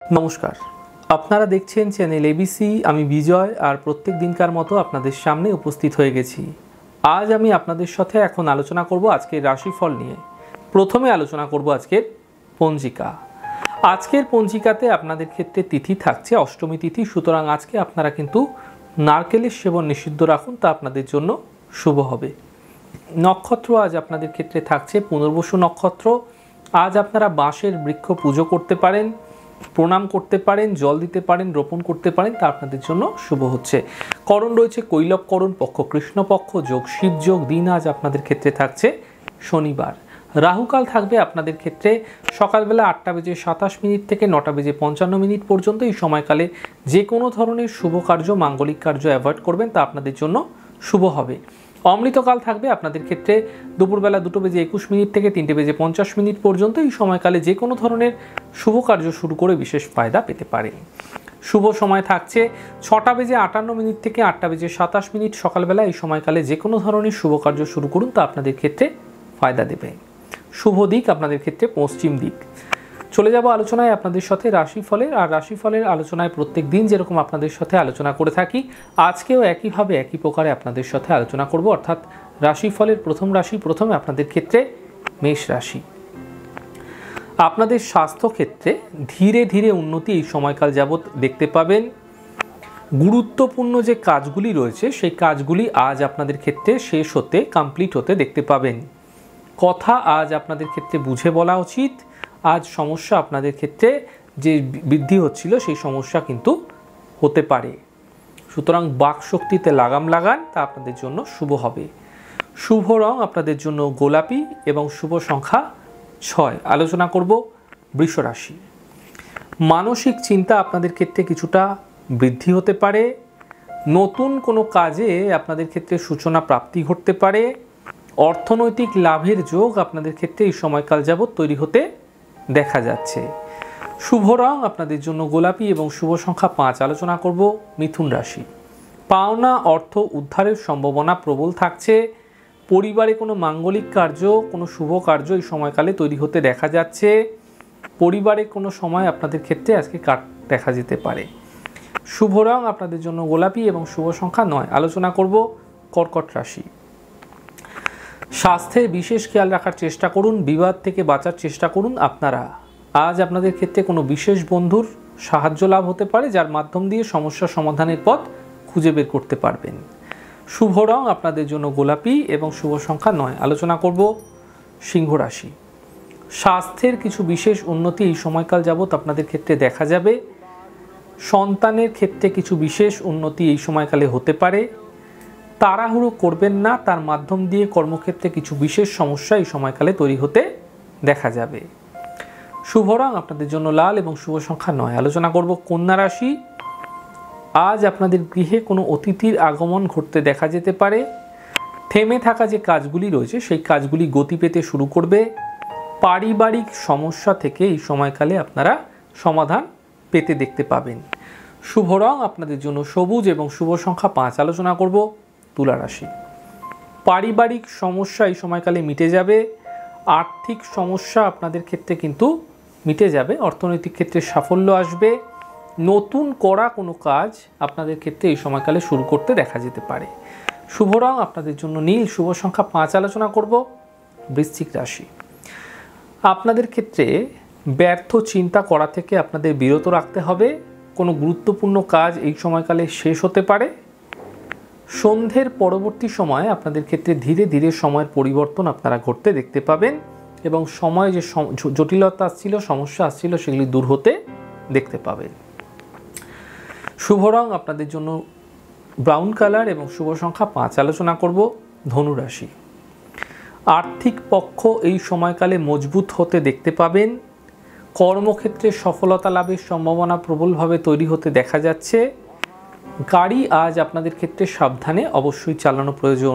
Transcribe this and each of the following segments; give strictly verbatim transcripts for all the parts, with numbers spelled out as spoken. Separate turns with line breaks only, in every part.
नमस्कार, আপনারা দেখছেন চ্যানেল এবিসি। আমি বিজয় আর প্রত্যেক দিনকার মতো আপনাদের সামনে উপস্থিত হয়ে গেছি। আজ আমি আপনাদের সাথে এখন আলোচনা করব আজকের রাশিফল নিয়ে। প্রথমে আলোচনা করব আজকের পঞ্জিকা। আজকের পঞ্জিকাতে আপনাদের ক্ষেত্রে তিথি থাকছে অষ্টমী তিথি, সুতরাং আজকে আপনারা কিন্তু নারকেলের সেবন নিষিদ্ধ রাখুন, তা আপনাদের জন্য শুভ হবে। নক্ষত্র আজ আপনাদের ক্ষেত্রে থাকছে পুনর্বসু নক্ষত্র। আজ আপনারা বাঁশের বৃক্ষ পুজো করতে পারেন, প্রণাম করতে পারেন, জল দিতে পারেন, রোপণ করতে পারেন, তা আপনাদের জন্য শুভ হচ্ছে। করণ রয়েছে কৈলব করণ, পক্ষ কৃষ্ণপক্ষ, যোগ শিব যোগ। দিন আজ আপনাদের ক্ষেত্রে থাকছে শনিবার। রাহুকাল থাকবে আপনাদের ক্ষেত্রে সকালবেলা আটটা বেজে সাতাশ মিনিট থেকে নটা বেজে পঞ্চান্ন মিনিট পর্যন্ত। এই সময়কালে যে কোনো ধরনের শুভ কার্য, মাঙ্গলিক কার্য অ্যাভয়েড করবেন, তা আপনাদের জন্য শুভ হবে। অমৃতকাল থাকবে আপনাদের ক্ষেত্রে দুপুরবেলা দুটো বেজে একুশ মিনিট থেকে তিনটে বেজে পঞ্চাশ মিনিট পর্যন্ত। এই সময়কালে যে কোনো ধরনের শুভ কার্য শুরু করে বিশেষ ফায়দা পেতে পারেন। শুভ সময় থাকছে ছটা বেজে আটান্ন মিনিট থেকে আটটা বেজে সাতাশ মিনিট সকালবেলা। এই সময়কালে যে কোনো ধরনের শুভ কার্য শুরু করুন, তা আপনাদের ক্ষেত্রে ফায়দা দেবে। শুভ দিক আপনাদের ক্ষেত্রে পশ্চিম দিক। চলে যাব আলোচনায় আপনাদের সাথে রাশিফলের। আর রাশিফলের আলোচনায় প্রত্যেক দিন যেরকম আপনাদের সাথে আলোচনা করে থাকি, আজকেও একইভাবে একই প্রকারে আপনাদের সাথে আলোচনা করব। অর্থাৎ রাশিফলের প্রথম রাশি, প্রথমে আপনাদের ক্ষেত্রে মেষ রাশি। আপনাদের স্বাস্থ্য ক্ষেত্রে ধীরে ধীরে উন্নতি এই সময়কাল যাবৎ দেখতে পাবেন। গুরুত্বপূর্ণ যে কাজগুলি রয়েছে সেই কাজগুলি আজ আপনাদের ক্ষেত্রে শেষ হতে, কমপ্লিট হতে দেখতে পাবেন। কথা আজ আপনাদের ক্ষেত্রে বুঝে বলা উচিত। আজ সমস্যা আপনাদের ক্ষেত্রে যে বৃদ্ধি হচ্ছিল সেই সমস্যা কিন্তু হতে পারে, সুতরাং বাক শক্তিতে লাগাম লাগান, তা আপনাদের জন্য শুভ হবে। শুভ রং আপনাদের জন্য গোলাপি এবং শুভ সংখ্যা ছয়। আলোচনা করব বৃষ রাশি। মানসিক চিন্তা আপনাদের ক্ষেত্রে কিছুটা বৃদ্ধি হতে পারে। নতুন কোনো কাজে আপনাদের ক্ষেত্রে সূচনা প্রাপ্তি ঘটতে পারে। অর্থনৈতিক লাভের যোগ আপনাদের ক্ষেত্রে এই সময়কাল যাবৎ তৈরি হতে দেখা যাচ্ছে। শুভ রং আপনাদের জন্য গোলাপি এবং শুভ সংখ্যা পাঁচ। আলোচনা করব মিথুন রাশি। পাওনা অর্থ উদ্ধারের সম্ভাবনা প্রবল থাকছে। পরিবারে কোনো মাঙ্গলিক কার্য, কোনো শুভ কার্য এই সময়কালে তৈরি হতে দেখা যাচ্ছে। পরিবারে কোনো সময় আপনাদের ক্ষেত্রে আজকে কাট দেখা যেতে পারে। শুভ রং আপনাদের জন্য গোলাপি এবং শুভ সংখ্যা নয়। আলোচনা করব কর্কট রাশি। স্বাস্থ্যের বিশেষ খেয়াল রাখার চেষ্টা করুন, বিবাদ থেকে বাঁচার চেষ্টা করুন। আপনারা আজ আপনাদের ক্ষেত্রে কোনো বিশেষ বন্ধুর সাহায্য লাভ হতে পারে, যার মাধ্যম দিয়ে সমস্যা সমাধানের পথ খুঁজে বের করতে পারবেন। শুভ রং আপনাদের জন্য গোলাপি এবং শুভ সংখ্যা নয়। আলোচনা করব সিংহ রাশি। স্বাস্থ্যের কিছু বিশেষ উন্নতি এই সময়কাল যাবৎ আপনাদের ক্ষেত্রে দেখা যাবে। সন্তানের ক্ষেত্রে কিছু বিশেষ উন্নতি এই সময়কালে হতে পারে। তাড়াহুড়ো করবেন না, তার মাধ্যম দিয়ে কর্মক্ষেত্রে কিছু বিশেষ সমস্যা এই সময়কালে তৈরি হতে দেখা যাবে। শুভ রং আপনাদের জন্য লাল এবং শুভ সংখ্যা নয়। আলোচনা করব কন্যা রাশি। আজ আপনাদের গৃহে কোনো অতিথির আগমন ঘটতে দেখা যেতে পারে। থেমে থাকা যে কাজগুলি রয়েছে সেই কাজগুলি গতি পেতে শুরু করবে। পারিবারিক সমস্যা থেকে এই সময়কালে আপনারা সমাধান পেতে দেখতে পাবেন। শুভ রং আপনাদের জন্য সবুজ এবং শুভ সংখ্যা পাঁচ। আলোচনা করব তুলা রাশি। পারিবারিক সমস্যা এই সময়কালে মিটে যাবে। আর্থিক সমস্যা আপনাদের ক্ষেত্রে কিন্তু মিটে যাবে। অর্থনৈতিক ক্ষেত্রে সাফল্য আসবে। নতুন করা কোনো কাজ আপনাদের ক্ষেত্রে এই সময়কালে শুরু করতে দেখা যেতে পারে। শুভ রং আপনাদের জন্য নীল, শুভ সংখ্যা পাঁচ। আলোচনা করব বৃশ্চিক রাশি। আপনাদের ক্ষেত্রে ব্যর্থ চিন্তা করা থেকে আপনাদের বিরত রাখতে হবে। কোনো গুরুত্বপূর্ণ কাজ এই সময়কালে শেষ হতে পারে। সন্ধ্যের পরবর্তী সময়ে আপনাদের ক্ষেত্রে ধীরে ধীরে সময়ের পরিবর্তন আপনারা ঘটতে দেখতে পাবেন এবং সময়ে যে জটিলতা আসছিল, সমস্যা আসছিল, সেগুলি দূর হতে দেখতে পাবেন। শুভ রং আপনাদের জন্য ব্রাউন কালার এবং শুভ সংখ্যা পাঁচ। আলোচনা করব ধনু রাশি। আর্থিক পক্ষ এই সময়কালে মজবুত হতে দেখতে পাবেন। কর্মক্ষেত্রে সফলতা লাভের সম্ভাবনা প্রবলভাবে তৈরি হতে দেখা যাচ্ছে। গাড়ি আজ আপনাদের ক্ষেত্রে সাবধানে অবশ্যই চালানো প্রয়োজন।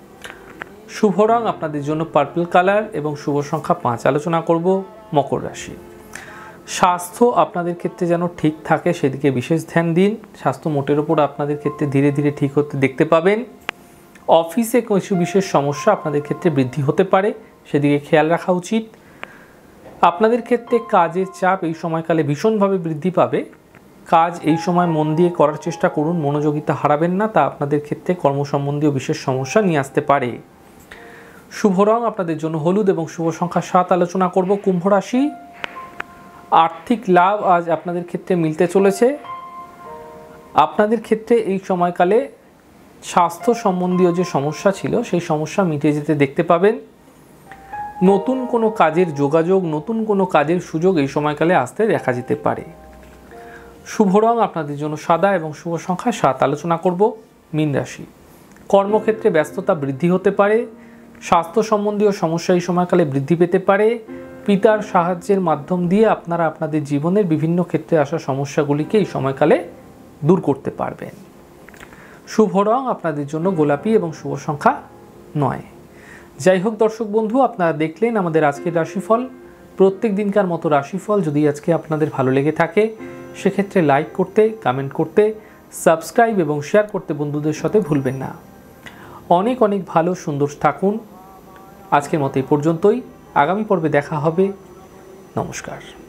শুভ রং আপনাদের জন্য পার্পল কালার এবং শুভ সংখ্যা পাঁচ। আলোচনা করব মকর রাশি। স্বাস্থ্য আপনাদের ক্ষেত্রে যেন ঠিক থাকে সেদিকে বিশেষ ধ্যান দিন। স্বাস্থ্য মোটের ওপর আপনাদের ক্ষেত্রে ধীরে ধীরে ঠিক হতে দেখতে পাবেন। অফিসে কিছু বিশেষ সমস্যা আপনাদের ক্ষেত্রে বৃদ্ধি হতে পারে, সেদিকে খেয়াল রাখা উচিত। আপনাদের ক্ষেত্রে কাজের চাপ এই সময়কালে ভীষণভাবে বৃদ্ধি পাবে। কাজ এই সময় মন দিয়ে করার চেষ্টা করুন, মনোযোগিতা হারাবেন না, তা আপনাদের ক্ষেত্রে কর্ম সম্বন্ধীয় বিশেষ সমস্যা নিয়ে আসতে পারে। শুভ রং আপনাদের জন্য হলুদ এবং শুভ সংখ্যা সাত আলোচনা করব। কুম্ভ রাশি, আর্থিক লাভ আজ আপনাদের ক্ষেত্রে মিলতে চলেছে। আপনাদের ক্ষেত্রে এই সময়কালে স্বাস্থ্য সম্বন্ধীয় যে সমস্যা ছিল সেই সমস্যা মিটে যেতে দেখতে পাবেন। নতুন কোনো কাজের যোগাযোগ, নতুন কোনো কাজের সুযোগ এই সময়কালে আসতে দেখা যেতে পারে। শুভ রং আপনাদের জন্য সাদা এবং শুভ সংখ্যা সাত আলোচনা করব। মীন রাশি, কর্মক্ষেত্রে ব্যস্ততা বৃদ্ধি হতে পারে। স্বাস্থ্য সম্বন্ধীয় সমস্যা এই সময়কালে বৃদ্ধি পেতে পারে। পিতার সাহায্যের মাধ্যম দিয়ে আপনারা আপনাদের জীবনের বিভিন্ন ক্ষেত্রে আসা সমস্যাগুলিকে এই সময়কালে দূর করতে পারবেন। শুভ রং আপনাদের জন্য গোলাপি এবং শুভ সংখ্যা নয়। যাই হোক দর্শক বন্ধু, আপনারা দেখলেন আমাদের আজকের রাশিফল। প্রত্যেক দিনকার মতো রাশিফল যদি আজকে আপনাদের ভালো লেগে থাকে সেক্ষেত্রে লাইক করতে, কমেন্ট করতে, সাবস্ক্রাইব এবং শেয়ার করতে বন্ধুদের সাথে ভুলবেন না। অনেক অনেক ভালো সুন্দর থাকুন। আজকের মতো এই পর্যন্তই। আগামী পর্বে দেখা হবে। নমস্কার।